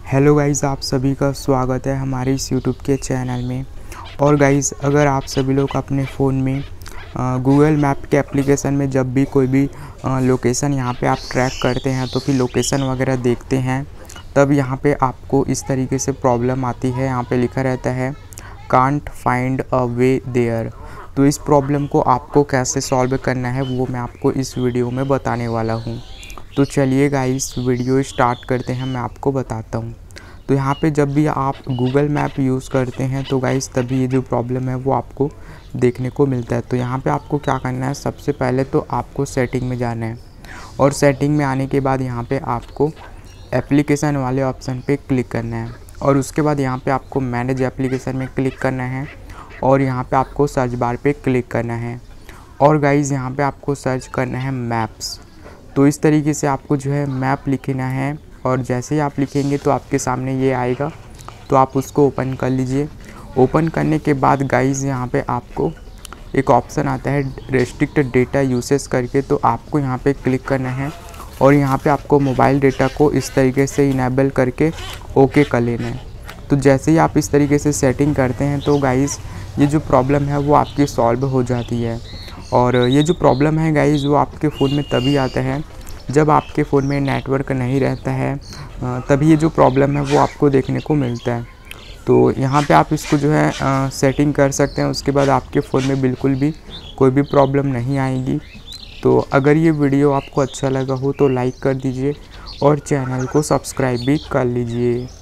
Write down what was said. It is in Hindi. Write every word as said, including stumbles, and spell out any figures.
हेलो गाइज़, आप सभी का स्वागत है हमारे इस यूट्यूब के चैनल में। और गाइज़, अगर आप सभी लोग अपने फ़ोन में गूगल मैप के एप्लीकेशन में जब भी कोई भी लोकेशन यहाँ पे आप ट्रैक करते हैं तो फिर लोकेशन वगैरह देखते हैं, तब यहाँ पे आपको इस तरीके से प्रॉब्लम आती है। यहाँ पे लिखा रहता है can't find a way there. तो इस प्रॉब्लम को आपको कैसे सॉल्व करना है वो मैं आपको इस वीडियो में बताने वाला हूँ। तो चलिए गाइस, वीडियो स्टार्ट करते हैं, मैं आपको बताता हूँ। तो यहाँ पे जब भी आप गूगल मैप यूज़ करते हैं तो गाइस तभी ये जो प्रॉब्लम है वो आपको देखने को मिलता है। तो यहाँ पे आपको क्या करना है, सबसे पहले तो आपको सेटिंग में जाना है और सेटिंग में आने के बाद यहाँ पे आपको एप्लीकेशन वाले ऑप्शन पे क्लिक करना है और उसके बाद यहाँ पे आपको मैनेज एप्लीकेशन में क्लिक करना है और यहाँ पे आपको सर्च बार पे क्लिक करना है और गाइज़ यहाँ पे आपको सर्च करना है मैप्स। तो इस तरीके से आपको जो है मैप लिखना है और जैसे ही आप लिखेंगे तो आपके सामने ये आएगा, तो आप उसको ओपन कर लीजिए। ओपन करने के बाद गाइज़ यहाँ पे आपको एक ऑप्शन आता है रेस्ट्रिक्ट डेटा यूसेज करके, तो आपको यहाँ पे क्लिक करना है और यहाँ पे आपको मोबाइल डेटा को इस तरीके से इनेबल करके ओके कर लेना है। तो जैसे ही आप इस तरीके से सेटिंग करते हैं तो गाइज़ ये जो प्रॉब्लम है वो आपकी सॉल्व हो जाती है। और ये जो प्रॉब्लम है गाइज़ वो आपके फ़ोन में तभी आता है जब आपके फ़ोन में नेटवर्क नहीं रहता है, तभी ये जो प्रॉब्लम है वो आपको देखने को मिलता है। तो यहाँ पे आप इसको जो है आ, सेटिंग कर सकते हैं, उसके बाद आपके फ़ोन में बिल्कुल भी कोई भी प्रॉब्लम नहीं आएगी। तो अगर ये वीडियो आपको अच्छा लगा हो तो लाइक कर दीजिए और चैनल को सब्सक्राइब भी कर लीजिए।